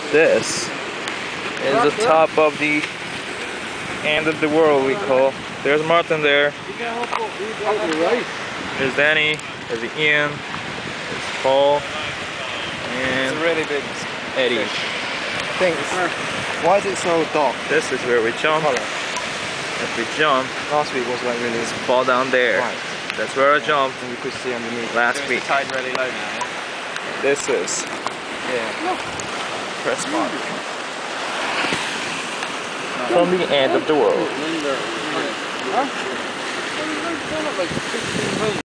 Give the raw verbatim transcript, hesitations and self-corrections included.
This is the top of the end of the world, we call. There's Martin there. There's Danny. There's Ian. There's Paul. And it's a really big Eddie. Fish. I think why is it so dark? This is where we jump. If we jump, last week was like really fall down there. Right. That's where I jumped. And you could see underneath. Last so week. The tide really low now. Yeah? This is Yeah. press mark. From the end of the world. Huh?